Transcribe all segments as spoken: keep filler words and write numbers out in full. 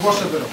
Głoszę wyrok.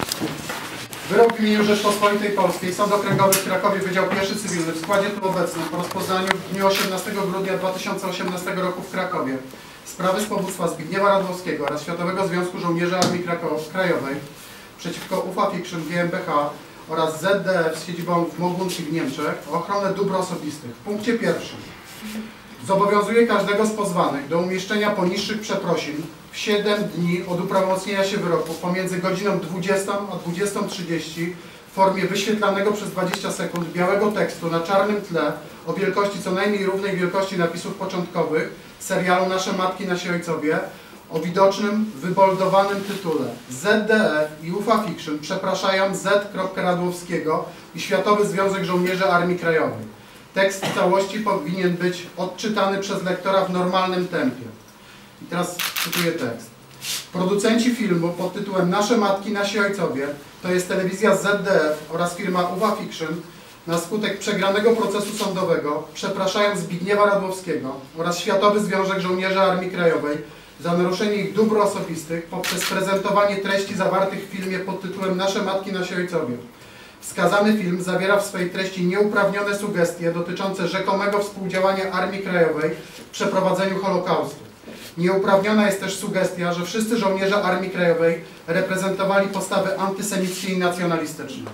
Wyrok w imieniu Rzeczpospolitej Polskiej, Sąd Okręgowy w Krakowie, Wydział Pierwszy Cywilny w składzie tu obecnym po rozpoznaniu w dniu osiemnastego grudnia dwa tysiące osiemnastego roku w Krakowie sprawy z powództwa Zbigniewa Radłowskiego oraz Światowego Związku Żołnierzy Armii Krajowej przeciwko U F A Fiction G m b H oraz Z D F z siedzibą w Mogłuncji w Niemczech o ochronę dóbr osobistych. W punkcie pierwszym zobowiązuje każdego z pozwanych do umieszczenia poniższych przeprosin w siedem dni od uprawomocnienia się wyroku pomiędzy godziną dwudziestą a dwudziestą trzydzieści w formie wyświetlanego przez dwadzieścia sekund białego tekstu na czarnym tle o wielkości co najmniej równej wielkości napisów początkowych serialu Nasze Matki, Nasi Ojcowie o widocznym, wyboldowanym tytule Z D F i U F A Fiction przepraszają Z. Radłowskiego i Światowy Związek Żołnierzy Armii Krajowej. Tekst w całości powinien być odczytany przez lektora w normalnym tempie. I teraz cytuję tekst. Producenci filmu pod tytułem Nasze Matki, Nasi Ojcowie, to jest telewizja Z D F oraz firma U F A Fiction, na skutek przegranego procesu sądowego przepraszają Zbigniewa Radłowskiego oraz Światowy Związek Żołnierzy Armii Krajowej za naruszenie ich dóbr osobistych poprzez prezentowanie treści zawartych w filmie pod tytułem Nasze Matki, Nasi Ojcowie. Wskazany film zawiera w swojej treści nieuprawnione sugestie dotyczące rzekomego współdziałania Armii Krajowej w przeprowadzeniu Holokaustu. Nieuprawniona jest też sugestia, że wszyscy żołnierze Armii Krajowej reprezentowali postawy antysemickie i nacjonalistyczne.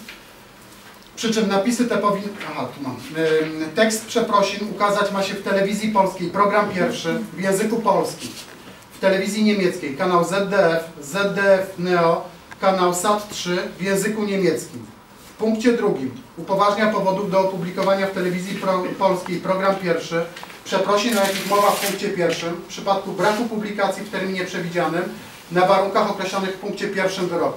Przy czym napisy te powinny... Aha, tu mam. Tekst przeprosin ukazać ma się w telewizji polskiej, program pierwszy w języku polskim. W telewizji niemieckiej kanał Z D F, Z D F Neo, kanał S A T trzy w języku niemieckim. W punkcie drugim upoważnia powodów do opublikowania w telewizji pro, polskiej program pierwszy przeprosin, o jakich mowa w punkcie pierwszym w przypadku braku publikacji w terminie przewidzianym na warunkach określonych w punkcie pierwszym wyroku.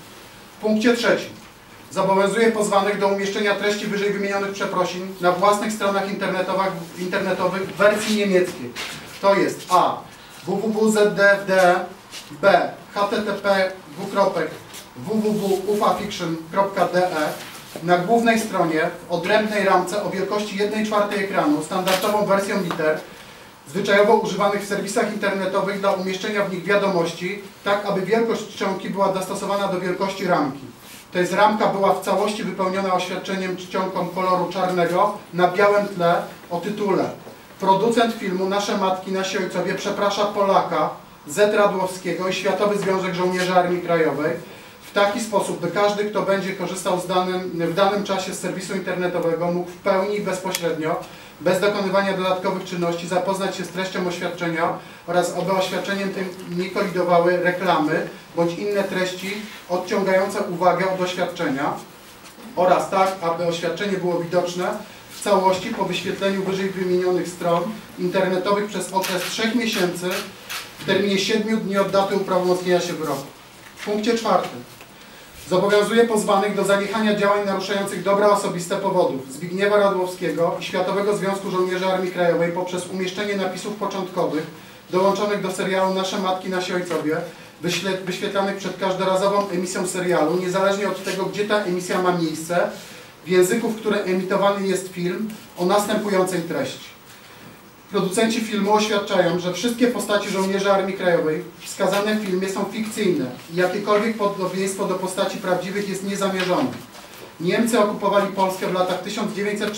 W punkcie trzecim zobowiązuje pozwanych do umieszczenia treści wyżej wymienionych przeprosin na własnych stronach internetowych, internetowych w wersji niemieckiej. To jest a. w w w kropka z d f d e, b. h t t p dwukropek w w w kropka u f a fiction kropka d e na głównej stronie w odrębnej ramce o wielkości jednej czwartej ekranu standardową wersją liter, zwyczajowo używanych w serwisach internetowych dla umieszczenia w nich wiadomości, tak aby wielkość czcionki była dostosowana do wielkości ramki. To jest ramka była w całości wypełniona oświadczeniem czcionką koloru czarnego na białym tle o tytule Producent filmu Nasze Matki, Nasi Ojcowie przeprasza Polaka Z. Radłowskiego i Światowy Związek Żołnierzy Armii Krajowej w taki sposób, by każdy, kto będzie korzystał z danym, w danym czasie z serwisu internetowego, mógł w pełni i bezpośrednio, bez dokonywania dodatkowych czynności, zapoznać się z treścią oświadczenia oraz aby oświadczeniem tym nie kolidowały reklamy bądź inne treści odciągające uwagę od oświadczenia oraz tak, aby oświadczenie było widoczne w całości po wyświetleniu wyżej wymienionych stron internetowych przez okres trzech miesięcy w terminie siedmiu dni od daty uprawomocnienia się wyroku. W punkcie czwartym zobowiązuje pozwanych do zaniechania działań naruszających dobra osobiste powodów Zbigniewa Radłowskiego i Światowego Związku Żołnierzy Armii Krajowej poprzez umieszczenie napisów początkowych dołączonych do serialu Nasze Matki, Nasi Ojcowie, wyświetlanych przed każdorazową emisją serialu, niezależnie od tego, gdzie ta emisja ma miejsce, w języku, w którym emitowany jest film, o następującej treści. Producenci filmu oświadczają, że wszystkie postaci żołnierzy Armii Krajowej wskazane w filmie są fikcyjne i jakiekolwiek podobieństwo do postaci prawdziwych jest niezamierzone. Niemcy okupowali Polskę w latach tysiąc dziewięćset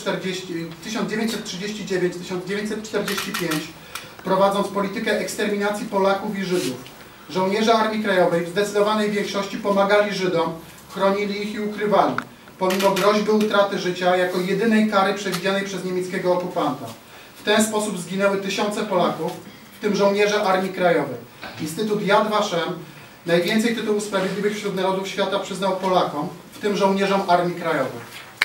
trzydzieści dziewięć do tysiąc dziewięćset czterdzieści pięć, prowadząc politykę eksterminacji Polaków i Żydów. Żołnierze Armii Krajowej w zdecydowanej większości pomagali Żydom, chronili ich i ukrywali, pomimo groźby utraty życia jako jedynej kary przewidzianej przez niemieckiego okupanta. W ten sposób zginęły tysiące Polaków, w tym żołnierze Armii Krajowej. Instytut Yad Vashem najwięcej tytułów sprawiedliwych wśród narodów świata przyznał Polakom, w tym żołnierzom Armii Krajowej.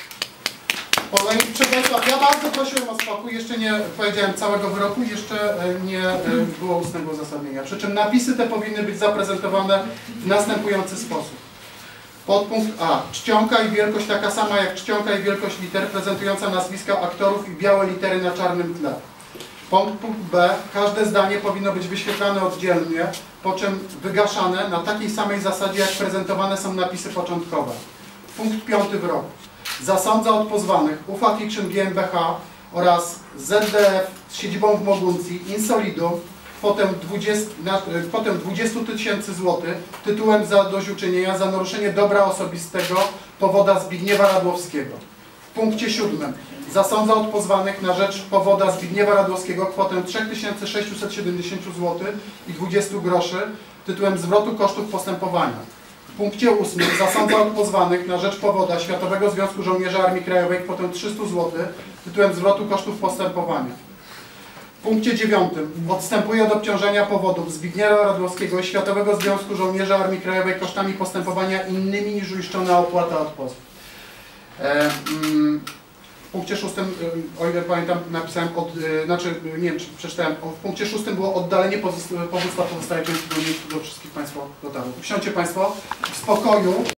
Proszę Państwa, ja bardzo prosiłem o spokój, jeszcze nie powiedziałem całego wyroku, jeszcze nie było ustnego uzasadnienia. Przy czym napisy te powinny być zaprezentowane w następujący sposób. Podpunkt A. Czcionka i wielkość taka sama jak czcionka i wielkość liter prezentująca nazwiska aktorów i białe litery na czarnym tle. Punkt B. Każde zdanie powinno być wyświetlane oddzielnie, po czym wygaszane na takiej samej zasadzie jak prezentowane są napisy początkowe. Punkt piąty wyroku. Zasądza od pozwanych U F A Fiction G m b H oraz Z D F z siedzibą w Mogłuncji, Insolidu, kwotę dwudziestu tysięcy złotych tytułem zadośćuczynienia za naruszenie dobra osobistego powoda Zbigniewa Radłowskiego. W punkcie siódmym zasądza od pozwanych na rzecz powoda Zbigniewa Radłowskiego kwotę trzy tysiące sześćset siedemdziesiąt złotych i dwadzieścia groszy tytułem zwrotu kosztów postępowania. W punkcie ósmym zasądza od pozwanych na rzecz powoda Światowego Związku Żołnierzy Armii Krajowej kwotę trzysta złotych tytułem zwrotu kosztów postępowania. W punkcie dziewiątym odstępuje od obciążenia powodów Zbigniewa Radłowskiego i Światowego Związku Żołnierzy Armii Krajowej kosztami postępowania innymi niż uiszczona opłata od pozwu. E, mm, w punkcie szóstym, o ile pamiętam, napisałem, od, y, znaczy nie wiem, czy przeczytałem, w punkcie szóstym było oddalenie powództwa pozostałej części do wszystkich Państwa dotarło. Usiądźcie Państwo w spokoju.